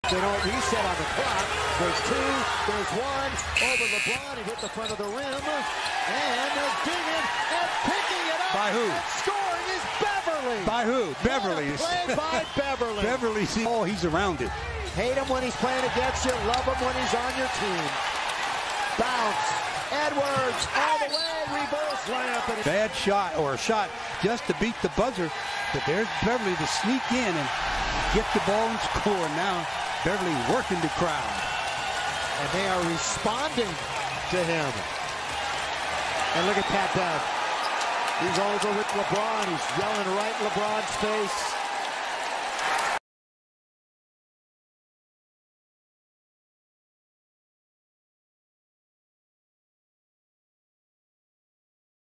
They don't reset on the clock. There's two, there's one. Over LeBron, he hit the front of the rim. And they're digging and picking it up. By who? And scoring is Beverly. By who? Beverly. Play by Beverly. Beverly, oh, he's around it. Hate him when he's playing against you. Love him when he's on your team. Bounce. Edwards all the way. Reverse layup. Bad shot, or a shot just to beat the buzzer. But there's Beverly to sneak in and get the ball and score. Now Beverly working the crowd. And they are responding to him. And look at Pat Bev. He's over with LeBron. He's yelling right in LeBron's face.